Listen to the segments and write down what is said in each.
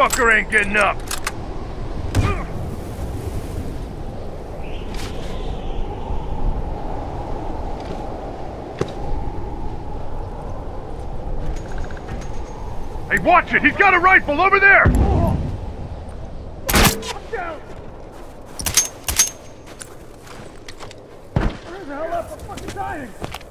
fucker ain't getting up! Hey, watch it! He's got a rifle over there! Watch out! Where the hell up? I'm fucking dying!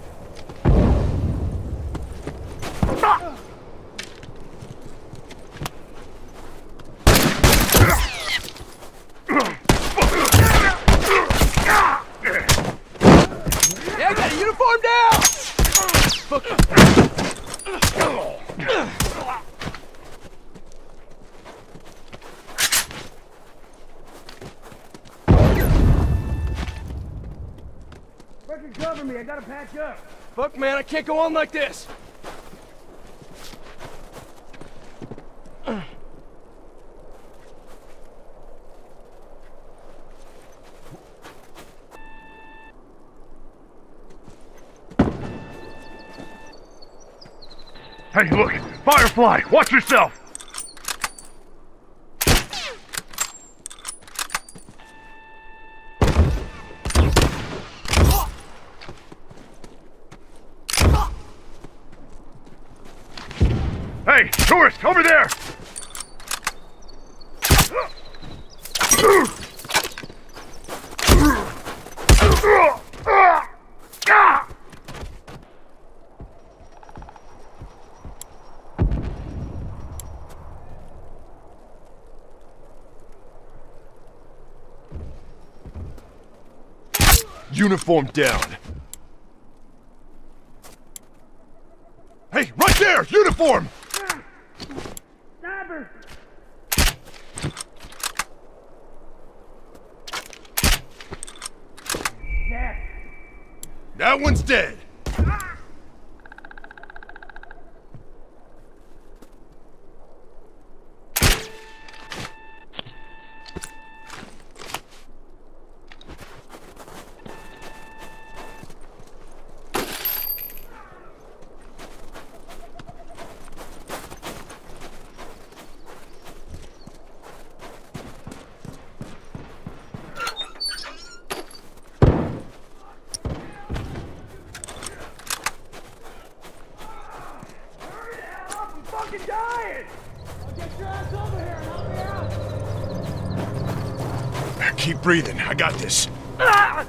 Yeah, I got a uniform down! Fuck. Fucking cover me, I gotta patch up. Fuck, man, I can't go on like this. Hey, look! Firefly! Watch yourself! Hey, tourist, over there! Uniform down. Hey, right there! Uniform! Sniper! Yeah. That one's dead. Fucking dying! I'll get your ass over here and help me out! Keep breathing. I got this. Ah!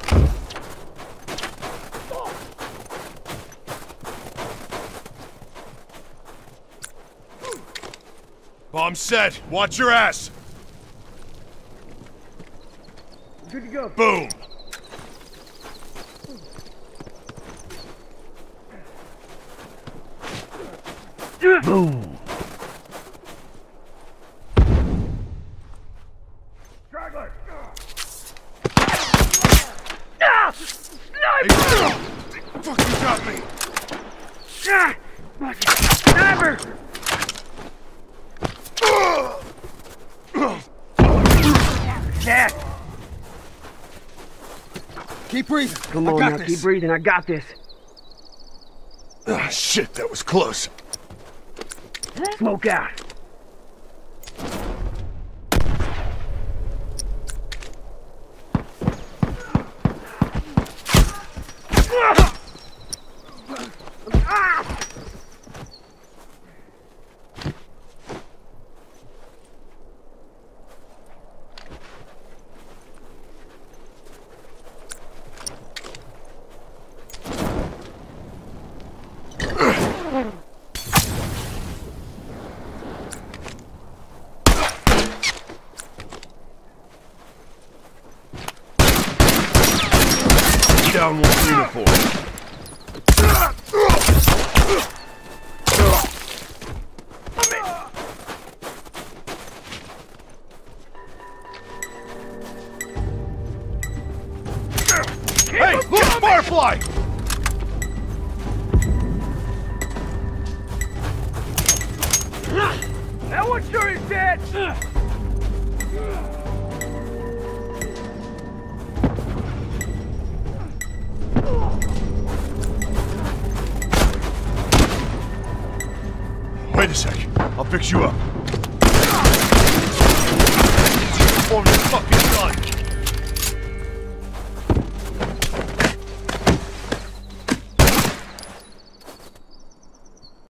Bomb set. Watch your ass. Good to go. Boom. Boom! Straggler! Ah! Sniper! Fucking got me. Ah! Sniper! Cat! Keep breathing. Come I on got now, this. keep breathing, I got this. Ah, shit, that was close. Smoke out. Down one uniform. Hey, look, Firefly! That one sure is dead! Wait a sec. I'll fix you up. uniform, this fucking gun.